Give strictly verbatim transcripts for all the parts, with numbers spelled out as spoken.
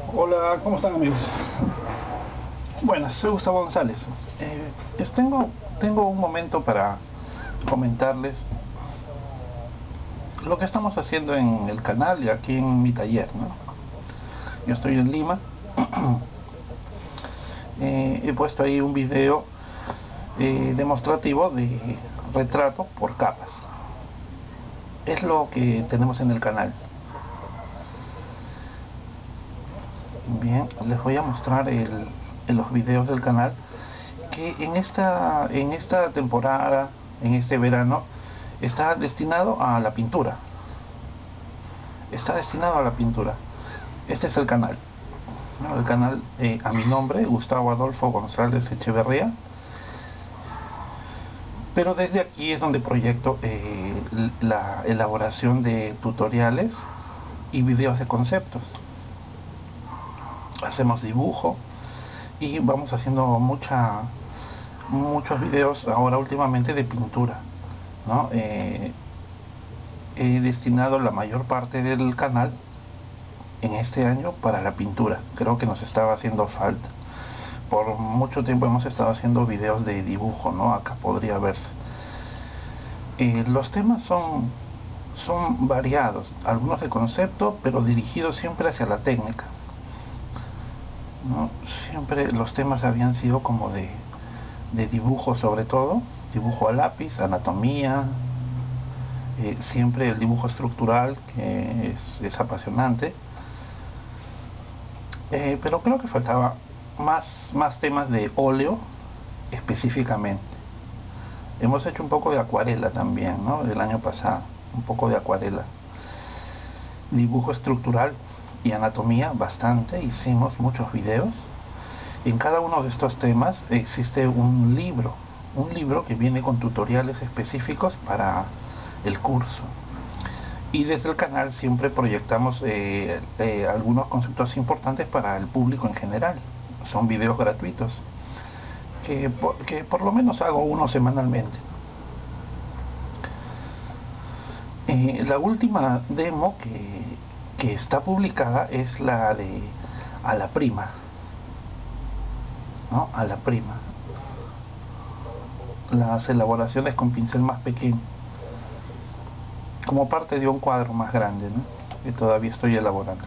Hola, ¿cómo están, amigos? Buenas, soy Gustavo González. Eh, es- tengo, tengo un momento para comentarles lo que estamos haciendo en el canal y aquí en mi taller, ¿no? Yo estoy en Lima. Eh, he puesto ahí un video eh, demostrativo de retrato por capas. Es lo que tenemos en el canal. Bien, les voy a mostrar el, en los videos del canal que en esta, en esta temporada, en este verano, está destinado a la pintura. Está destinado a la pintura. Este es el canal, ¿no? El canal eh, a mi nombre, Gustavo Adolfo González Echeverría. Pero desde aquí es donde proyecto eh, la elaboración de tutoriales y videos de conceptos. Hacemos dibujo y vamos haciendo mucha muchos videos ahora últimamente de pintura, ¿no? Eh, he destinado la mayor parte del canal en este año para la pintura. Creo que nos estaba haciendo falta. Por mucho tiempo hemos estado haciendo videos de dibujo, ¿no? Acá podría verse. Eh, los temas son, son variados, algunos de concepto, pero dirigidos siempre hacia la técnica, ¿no? Siempre los temas habían sido como de, de dibujo, sobre todo, dibujo a lápiz, anatomía, eh, siempre el dibujo estructural, que es, es apasionante. Eh, pero creo que faltaba más, más temas de óleo específicamente. Hemos hecho un poco de acuarela también, ¿no? El año pasado, un poco de acuarela. Dibujo estructural y anatomía, bastante, hicimos muchos videos. En cada uno de estos temas existe un libro, un libro que viene con tutoriales específicos para el curso. Y desde el canal siempre proyectamos eh, eh, algunos conceptos importantes para el público en general. Son videos gratuitos que por, que por lo menos hago uno semanalmente. Eh, la última demo que, que está publicada es la de A la Prima, ¿no? A la Prima. Las elaboraciones con pincel más pequeño, como parte de un cuadro más grande, ¿no? Que todavía estoy elaborando.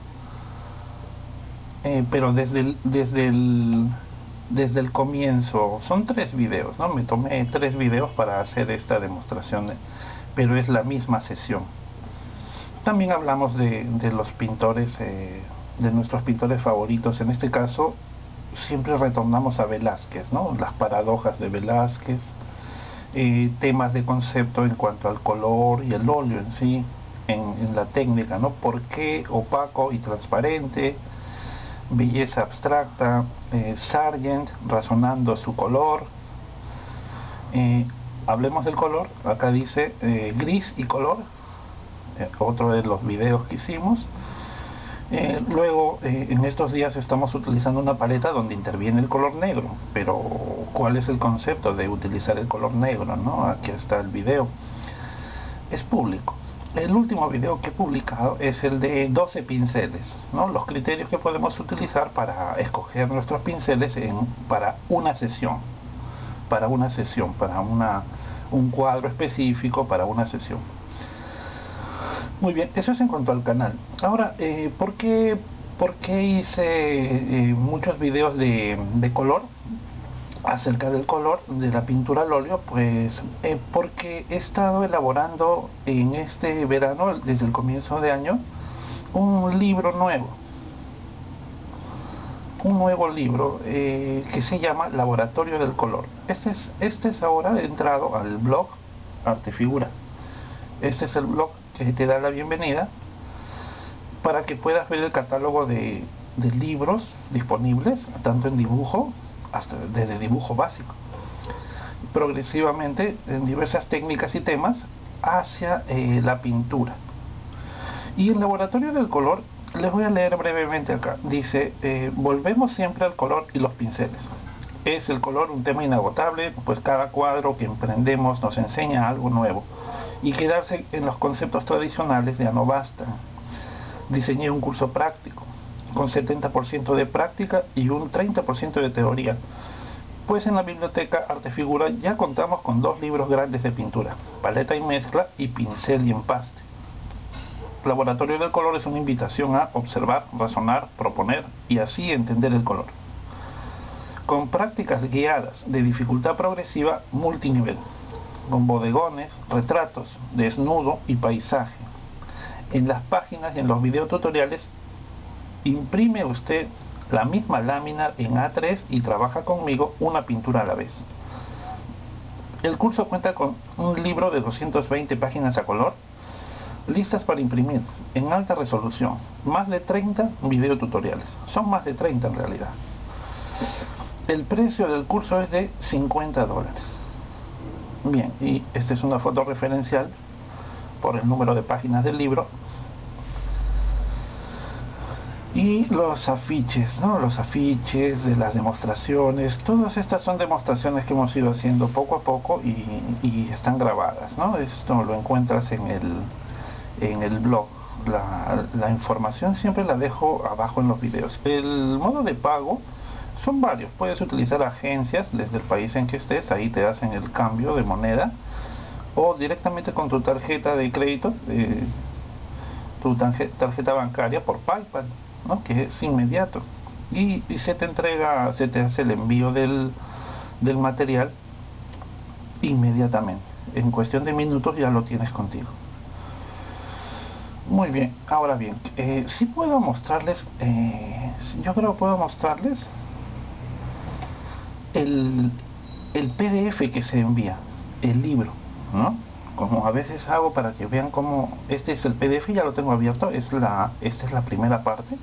Eh, pero desde el, desde el desde el comienzo, son tres videos, ¿no? Me tomé tres videos para hacer esta demostración, pero es la misma sesión. También hablamos de, de los pintores, eh, de nuestros pintores favoritos. En este caso siempre retornamos a Velázquez, ¿no? Las paradojas de Velázquez, eh, temas de concepto en cuanto al color y el óleo en sí, en, en la técnica, ¿no? ¿Por qué opaco y transparente? Belleza abstracta, eh, Sargent razonando su color. Eh, hablemos del color, acá dice eh, gris y color, eh, otro de los videos que hicimos. Eh, luego, eh, en estos días estamos utilizando una paleta donde interviene el color negro, pero ¿cuál es el concepto de utilizar el color negro, no? Aquí está el video, es público. El último video que he publicado es el de doce pinceles, ¿no? Los criterios que podemos utilizar para escoger nuestros pinceles en, para una sesión, para una sesión, para una, un cuadro específico, para una sesión. Muy bien, eso es en cuanto al canal. Ahora, eh, ¿por qué, por qué hice eh, muchos videos de, de color? Acerca del color de la pintura al óleo, pues eh, porque he estado elaborando en este verano, desde el comienzo de año, un libro nuevo, un nuevo libro eh, que se llama Laboratorio del Color. Este es, este es ahora entrado al blog Artefigura. Este es el blog que te da la bienvenida para que puedas ver el catálogo de, de libros disponibles, tanto en dibujo, hasta desde dibujo básico, progresivamente en diversas técnicas y temas hacia eh, la pintura. Y el laboratorio del color, les voy a leer brevemente acá. Dice, eh, volvemos siempre al color y los pinceles. ¿Es el color un tema inagotable? Pues cada cuadro que emprendemos nos enseña algo nuevo. Y quedarse en los conceptos tradicionales ya no basta. Diseñé un curso práctico con setenta por ciento de práctica y un treinta por ciento de teoría. Pues en la biblioteca Artefigura ya contamos con dos libros grandes de pintura, paleta y mezcla y pincel y empaste. Laboratorio del color es una invitación a observar, razonar, proponer y así entender el color, con prácticas guiadas de dificultad progresiva multinivel, con bodegones, retratos, desnudo y paisaje. En las páginas y en los videotutoriales imprime usted la misma lámina en A tres y trabaja conmigo una pintura a la vez. El curso cuenta con un libro de doscientas veinte páginas a color, listas para imprimir en alta resolución, más de treinta videotutoriales, son más de treinta en realidad. El precio del curso es de cincuenta dólares. Bien, y esta es una foto referencial por el número de páginas del libro. Y los afiches, ¿no? Los afiches de las demostraciones, todas estas son demostraciones que hemos ido haciendo poco a poco y, y están grabadas, ¿no? Esto lo encuentras en el, en el blog. La, la información siempre la dejo abajo en los videos. El modo de pago son varios, puedes utilizar agencias desde el país en que estés, ahí te hacen el cambio de moneda, o directamente con tu tarjeta de crédito, eh, tu tarjeta bancaria por PayPal, ¿no? Que es inmediato, y, y se te entrega, se te hace el envío del, del material inmediatamente, en cuestión de minutos ya lo tienes contigo. Muy bien, ahora bien, eh, si puedo mostrarles, eh, yo creo que puedo mostrarles El, el P D F que se envía, el libro, ¿no? Como a veces hago para que vean cómo este es el P D F, ya lo tengo abierto, es la, esta es la primera parte.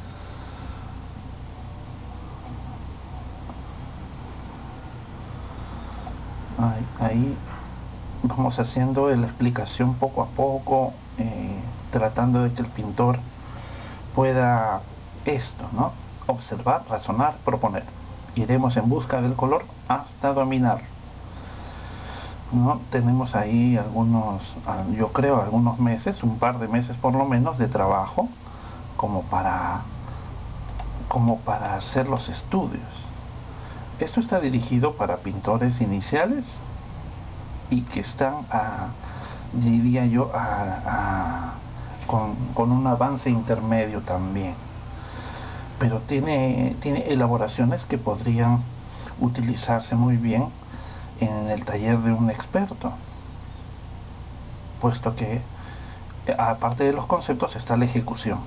Ahí, ahí vamos haciendo la explicación poco a poco, eh, tratando de que el pintor pueda esto, ¿no? Observar, razonar, proponer. Iremos en busca del color hasta dominar, ¿no? Tenemos ahí algunos, yo creo algunos meses, un par de meses por lo menos de trabajo como para como para hacer los estudios. Esto está dirigido para pintores iniciales y que están a, diría yo a, a, con, con un avance intermedio también, pero tiene, tiene elaboraciones que podrían utilizarse muy bien en el taller de un experto, puesto que aparte de los conceptos está la ejecución,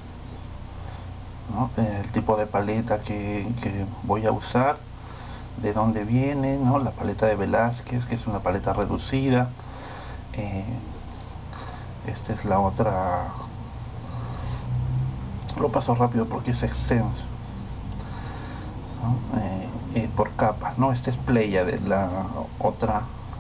¿no? El tipo de paleta que, que voy a usar, de dónde viene, ¿no? La paleta de Velázquez, que es una paleta reducida, eh, esta es la otra. Lo paso rápido porque es extenso, ¿no? eh, eh, por capas, ¿no? Esta es Pléyade, la otra.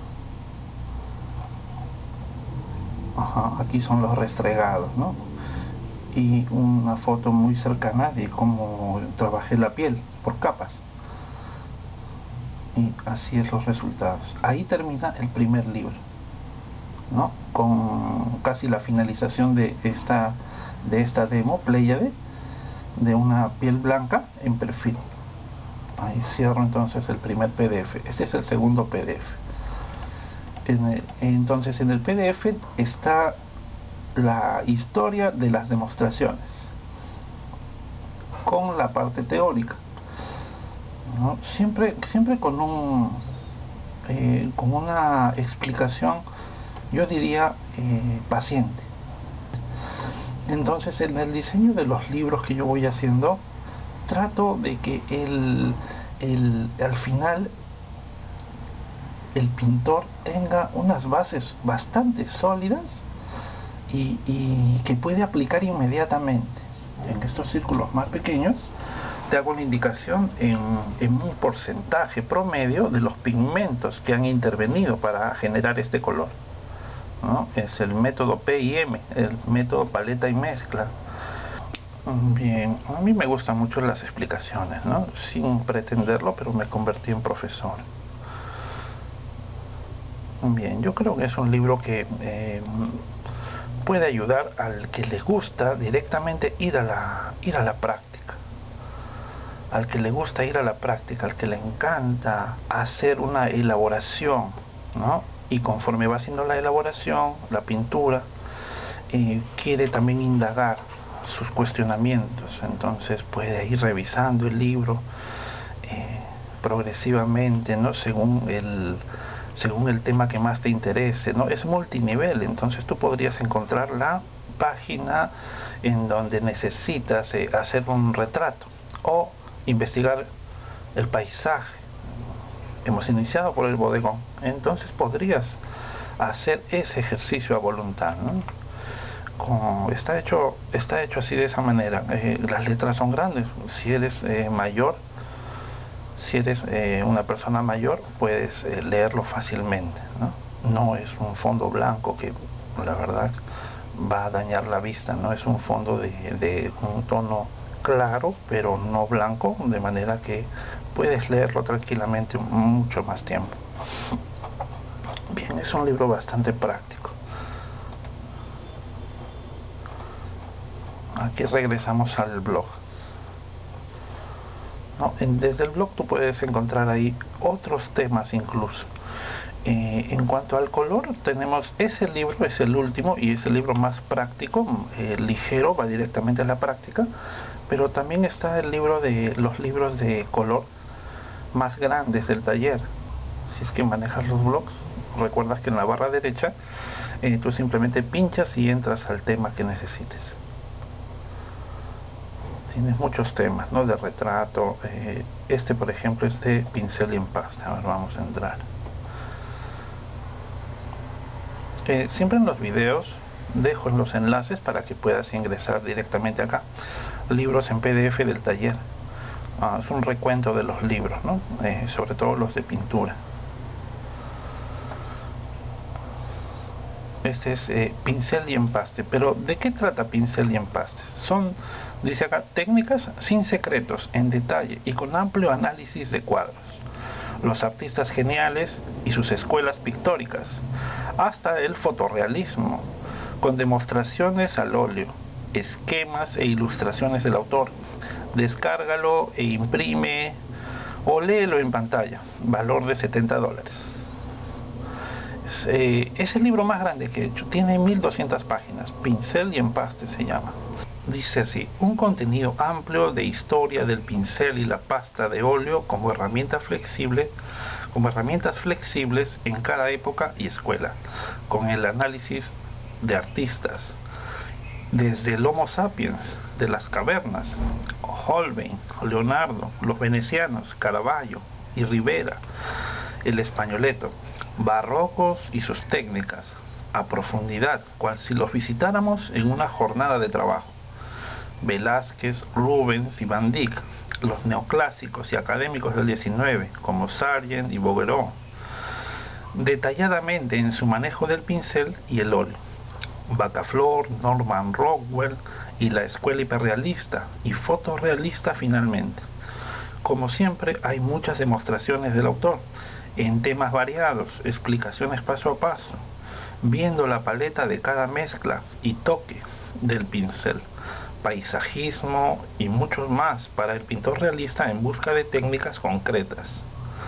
Ajá, aquí son los restregados, ¿no? Y una foto muy cercana de cómo trabajé la piel por capas, y así es los resultados. Ahí termina el primer libro, ¿no? Con casi la finalización de esta de esta demo Pléyade, de una piel blanca en perfil. Ahí cierro entonces el primer P D F. Este es el segundo P D F. En el, entonces en el P D F está la historia de las demostraciones con la parte teórica, ¿no? Siempre, siempre con un eh, con una explicación, yo diría eh, paciente. Entonces en el diseño de los libros que yo voy haciendo, trato de que el, el, al final el pintor tenga unas bases bastante sólidas y, y que puede aplicar inmediatamente. En estos círculos más pequeños te hago la indicación en, en un porcentaje promedio de los pigmentos que han intervenido para generar este color, ¿no? Es el método P y M, el método paleta y mezcla. Bien, a mí me gustan mucho las explicaciones, ¿no? Sin pretenderlo, pero me convertí en profesor. Bien, yo creo que es un libro que eh, puede ayudar al que le gusta directamente ir a la, ir a la práctica. Al que le gusta ir a la práctica, al que le encanta hacer una elaboración, ¿no? Y conforme va haciendo la elaboración, la pintura, eh, quiere también indagar sus cuestionamientos, entonces puede ir revisando el libro eh, progresivamente, ¿no? Según el según el tema que más te interese, ¿no? Es multinivel, entonces tú podrías encontrar la página en donde necesitas eh, hacer un retrato o investigar el paisaje. Hemos iniciado por el bodegón, entonces podrías hacer ese ejercicio a voluntad, ¿no? Como está hecho está hecho así, de esa manera. Eh, las letras son grandes. Si eres eh, mayor, si eres eh, una persona mayor, puedes eh, leerlo fácilmente, ¿no? No es un fondo blanco que la verdad va a dañar la vista, no es un fondo de, de un tono claro pero no blanco, de manera que puedes leerlo tranquilamente mucho más tiempo. Bien, es un libro bastante práctico. Aquí regresamos al blog, ¿no? Desde el blog tú puedes encontrar ahí otros temas incluso. Eh, en cuanto al color, tenemos ese libro, es el último y es el libro más práctico, eh, ligero, va directamente a la práctica, pero también está el libro de los libros de color más grandes del taller. Si es que manejas los blogs, recuerdas que en la barra derecha eh, tú simplemente pinchas y entras al tema que necesites. Tienes muchos temas, ¿no? De retrato. Eh, este, por ejemplo, es de pincel y empasta. A ver, vamos a entrar. Eh, siempre en los videos dejo los enlaces para que puedas ingresar directamente acá. Libros en P D F del taller. Ah, es un recuento de los libros, ¿no? Eh, sobre todo los de pintura. Este es eh, pincel y empaste. Pero ¿de qué trata pincel y empaste? Son, dice acá, técnicas sin secretos, en detalle y con amplio análisis de cuadros. Los artistas geniales y sus escuelas pictóricas, hasta el fotorrealismo, con demostraciones al óleo, esquemas e ilustraciones del autor. Descárgalo e imprime o léelo en pantalla. Valor de setenta dólares. Es, eh, es el libro más grande que he hecho, tiene mil doscientas páginas, pincel y empaste se llama. Dice así: un contenido amplio de historia del pincel y la pasta de óleo como herramienta flexible, como herramientas flexibles en cada época y escuela, con el análisis de artistas, desde el Homo sapiens, de las cavernas, Holbein, Leonardo, los venecianos, Caravaggio y Rivera, el Españoleto, barrocos y sus técnicas, a profundidad, cual si los visitáramos en una jornada de trabajo. Velázquez, Rubens y Van Dyck, los neoclásicos y académicos del diecinueve, como Sargent y Bouguereau, detalladamente en su manejo del pincel y el óleo. Bacaflor, Norman Rockwell y la escuela hiperrealista y fotorrealista finalmente. Como siempre, hay muchas demostraciones del autor, en temas variados, explicaciones paso a paso, viendo la paleta de cada mezcla y toque del pincel, paisajismo y muchos más para el pintor realista en busca de técnicas concretas.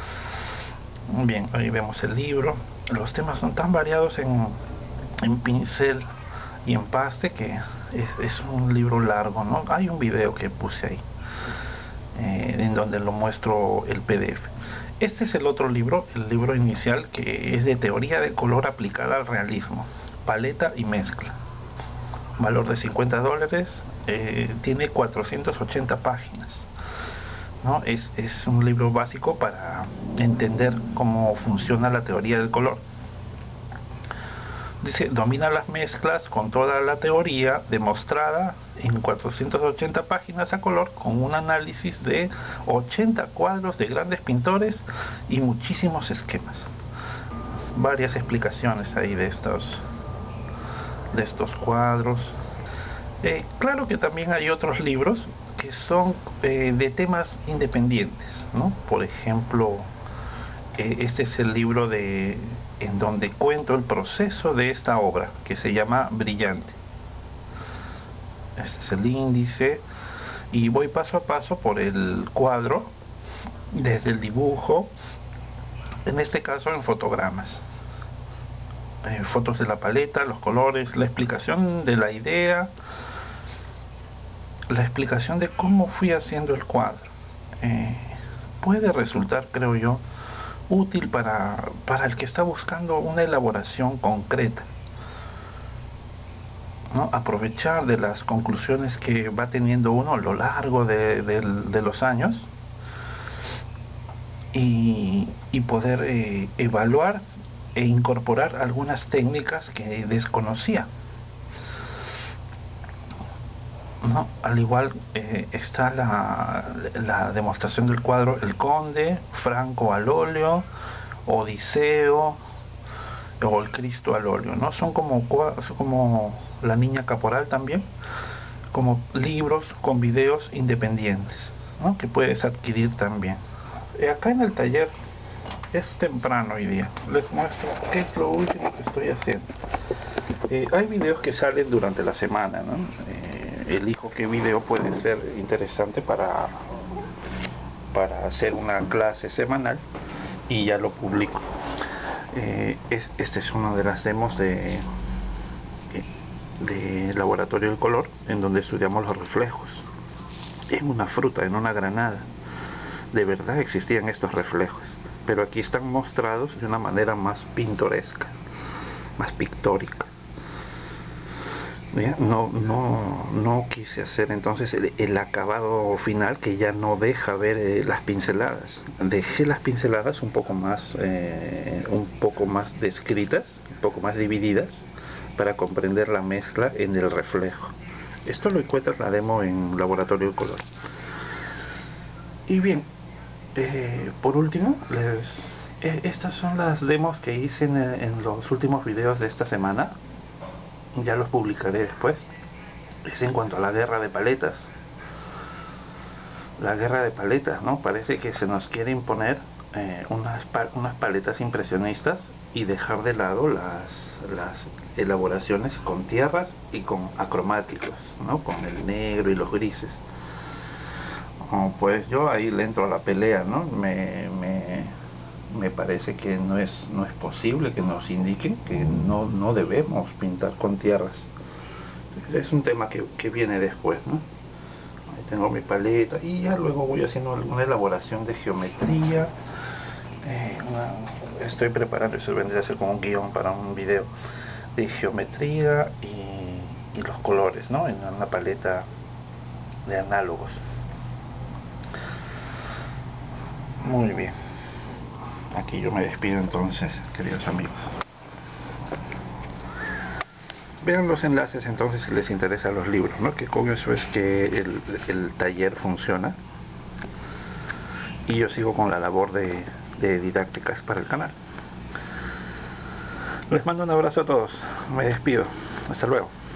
Bien, ahí vemos el libro. Los temas son tan variados en, en pincel y empaste que es, es un libro largo, ¿no? Hay un video que puse ahí eh, en donde lo muestro el P D F. Este es el otro libro, el libro inicial, que es de teoría de color aplicada al realismo, paleta y mezcla. Valor de cincuenta dólares, eh, tiene cuatrocientas ochenta páginas, ¿no? Es, es un libro básico para entender cómo funciona la teoría del color. Dice, domina las mezclas con toda la teoría demostrada en cuatrocientas ochenta páginas a color, con un análisis de ochenta cuadros de grandes pintores y muchísimos esquemas. Varias explicaciones ahí de estos de estos cuadros. Eh, claro que también hay otros libros que son eh, de temas independientes, ¿no? Por ejemplo, eh, este es el libro de en donde cuento el proceso de esta obra, que se llama Brillante. Este es el índice, y voy paso a paso por el cuadro, desde el dibujo, en este caso en fotogramas, eh, fotos de la paleta, los colores, la explicación de la idea, la explicación de cómo fui haciendo el cuadro. Eh, puede resultar, creo yo, útil para, para el que está buscando una elaboración concreta, ¿no? Aprovechar de las conclusiones que va teniendo uno a lo largo de, de, de los años, y, y poder eh, evaluar e incorporar algunas técnicas que desconocía, ¿no? Al igual eh, está la, la demostración del cuadro El Conde, Franco al óleo, Odiseo o el Cristo al óleo, ¿no? Son como, son como La Niña Caporal también, como libros con videos independientes, ¿no? Que puedes adquirir también. Eh, acá en el taller es temprano hoy día, les muestro qué es lo último que estoy haciendo. Eh, hay videos que salen durante la semana, ¿no? Eh, elijo qué video puede ser interesante para, para hacer una clase semanal y ya lo publico. Eh, es, este es una de las demos de, de Laboratorio del Color, en donde estudiamos los reflejos en una fruta, en una granada. De verdad existían estos reflejos, pero aquí están mostrados de una manera más pintoresca, más pictórica. No, no, no quise hacer entonces el, el acabado final, que ya no deja ver eh, las pinceladas. Dejé las pinceladas un poco más eh, un poco más descritas, un poco más divididas, para comprender la mezcla en el reflejo. Esto lo encuentras la demo en Laboratorio del Color. Y bien, eh, por último, les, eh, estas son las demos que hice en, en los últimos videos de esta semana. Ya los publicaré después. Es en cuanto a la guerra de paletas. La guerra de paletas, ¿no? Parece que se nos quiere imponer eh, unas, unas paletas impresionistas y dejar de lado las, las elaboraciones con tierras y con acromáticos, ¿no? Con el negro y los grises. Oh, pues yo ahí le entro a la pelea, ¿no? Me, me, me parece que no es, no es posible que nos indiquen que no, no debemos pintar con tierras. Es un tema que, que viene después, ¿no? Ahí tengo mi paleta y ya luego voy haciendo alguna elaboración de geometría. Eh, una, estoy preparando, eso vendría a ser como un guión para un video de geometría y, y los colores, ¿no? En una paleta de análogos. Muy bien. Aquí yo me despido entonces, queridos amigos. Vean los enlaces entonces si les interesan los libros, ¿no? Que con eso es que el, el taller funciona. Y yo sigo con la labor de, de didácticas para el canal. Les mando un abrazo a todos. Me despido. Hasta luego.